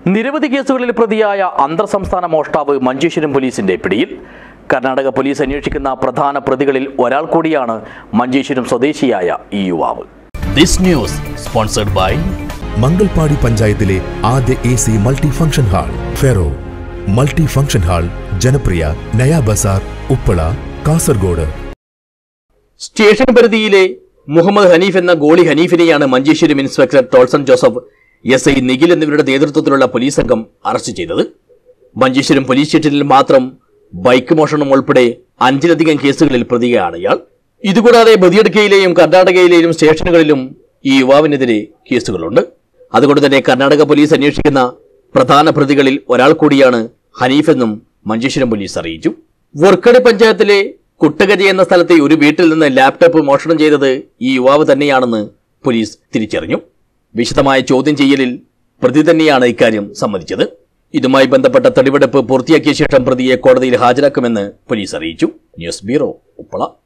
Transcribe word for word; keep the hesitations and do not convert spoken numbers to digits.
നിരവധി കേസുകളിൽ പ്രതിയായ അന്തർ സംസ്ഥാന മോഷ്ടാവ് മഞ്ചേശ്വരം പോലീസിന്റെ പിടിയിൽ. കർണാടക പോലീസ് അന്വേഷിക്കുന്ന പ്രധാന പ്രതികളിൽ ഒരാൾ കൂടിയാണ് മഞ്ചേശ്വരം സ്വദേശിയായ ഈ യുവാവ്. This news sponsored by Mangalpady പഞ്ചായത്തിലെ ആദ്യ A C multi function hall Fero multi function hall, ജനപ്രിയ നയാ ബസാർ, ഉപ്പള, കാസർഗോഡ്. സ്റ്റേഷൻ പരിധിയിലെ മുഹമ്മദ് ഹനീഫ് എന്ന ഗോളി ഹനീഫിനെയാണ് Manjeshwaram inspector Tolson Joseph, S I Nikhil എന്നിവരുടെ നേതൃത്വത്തിലുള്ള പോലീസ് സംഘം അറസ്റ്റ് ചെയ്തത്. മഞ്ചേശ്വരം പോലീസ് സ്റ്റേഷനിൽ മാത്രം ബൈക്ക് മോഷണം ഉൾപ്പെടെ അഞ്ചിലധികം കേസുകളിൽ പ്രതിയാണ് ഇയാൾ. ഇതുകൂടാതെ ബദിയടുക്കയിലെയും കർണാടകയിലെയും സ്റ്റേഷനുകളിലും ഈ യുവാവിനെതിരെ കേസുകളുണ്ട്. അതുകൊണ്ട് തന്നെ കർണാടക പോലീസ് അന്വേഷിക്കുന്ന പ്രധാന പ്രതികളിൽ ഒരാൾ കൂടിയാണ് ഹനീഫെന്നും മഞ്ചേശ്വരം പോലീസ് അറിയിച്ചു. വർക്കടി പഞ്ചായത്തിലെ കുട്ടകജ എന്ന സ്ഥലത്തെ ഒരു വീട്ടിൽ നിന്ന് ലാപ്ടോപ്പ് മോഷണം ചെയ്തത് ഈ യുവാവ് തന്നെയാണെന്ന് പോലീസ് തിരിച്ചറിഞ്ഞു. വിശദമായ ചോദ്യം ചെയ്യലിൽ പ്രതി തന്നെയാണ് ഇക്കാര്യം സമ്മതിച്ചത്. ഇതുമായി ബന്ധപ്പെട്ട തെളിവെടുപ്പ് പൂർത്തിയാക്കിയ ശേഷം പ്രതിയെ കോടതിയിൽ ഹാജരാക്കുമെന്ന് പോലീസ് അറിയിച്ചു. News bureau, Uppala.